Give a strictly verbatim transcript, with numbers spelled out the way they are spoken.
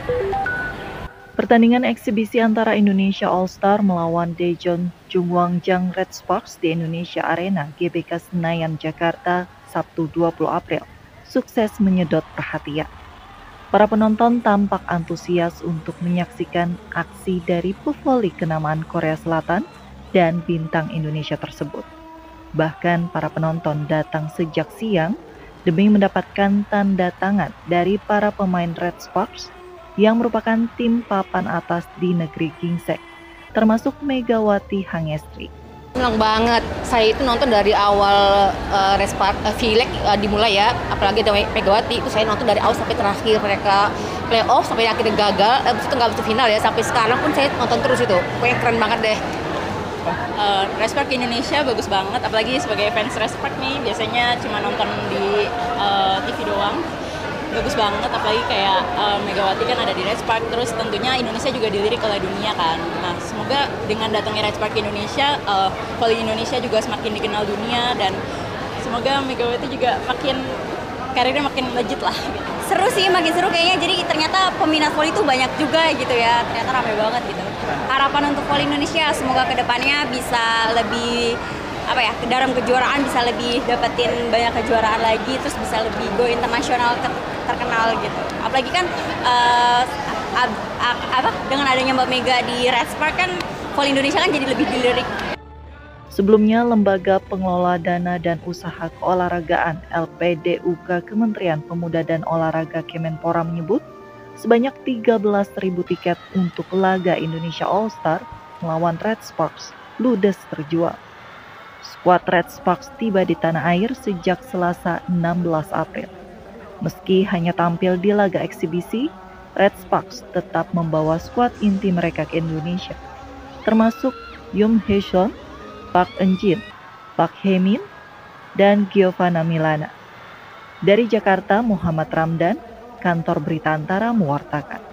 Pertandingan eksibisi antara Indonesia All-Star melawan Daejeon Jungwangjang Red Sparks di Indonesia Arena G B K Senayan, Jakarta, Sabtu dua puluh April, sukses menyedot perhatian. Para penonton tampak antusias untuk menyaksikan aksi dari pevoli kenamaan Korea Selatan dan bintang Indonesia tersebut. Bahkan para penonton datang sejak siang demi mendapatkan tanda tangan dari para pemain Red Sparks yang merupakan tim papan atas di negeri Gingseng, termasuk Megawati Hangestri. Senang banget, saya itu nonton dari awal uh, Respark, uh, V-Leg uh, dimulai ya, apalagi ada Megawati, itu saya nonton dari awal sampai terakhir, mereka playoff sampai akhirnya gagal, habis itu nggak bisa final ya, sampai sekarang pun saya nonton terus itu, pokoknya keren banget deh. Uh, Respark Indonesia bagus banget, apalagi sebagai fans Respark nih, biasanya cuma nonton di uh, T V doang. Bagus banget, apalagi kayak uh, Megawati kan ada di Respark, terus tentunya Indonesia juga dilirik oleh dunia kan. Nah, semoga dengan datangnya Respark Indonesia, uh, volley Indonesia juga semakin dikenal dunia, dan semoga Megawati juga makin karirnya makin legit lah. Seru sih, makin seru kayaknya, jadi ternyata peminat volley itu banyak juga gitu ya, ternyata ramai banget gitu. Harapan untuk volley Indonesia, semoga kedepannya bisa lebih apa ya, dalam kejuaraan bisa lebih dapetin banyak kejuaraan lagi, terus bisa lebih go internasional terkenal gitu. Apalagi kan uh, ab, ab, apa dengan adanya Mbak Mega di Red Spark kan volley Indonesia kan jadi lebih dilirik. Sebelumnya, Lembaga Pengelola Dana dan Usaha Keolahragaan L P D U K Kementerian Pemuda dan Olahraga Kemenpora menyebut sebanyak tiga belas ribu tiket untuk laga Indonesia All-Star melawan Red Sparks ludes terjual. Skuad Red Sparks tiba di tanah air sejak Selasa enam belas April. Meski hanya tampil di laga eksibisi, Red Sparks tetap membawa skuad inti mereka ke Indonesia, termasuk Yum Hae-sun, Park Eun-jin, Park Hae-min, dan Giovanna Milana. Dari Jakarta, Muhammad Ramdan, Kantor Berita Antara mewartakan.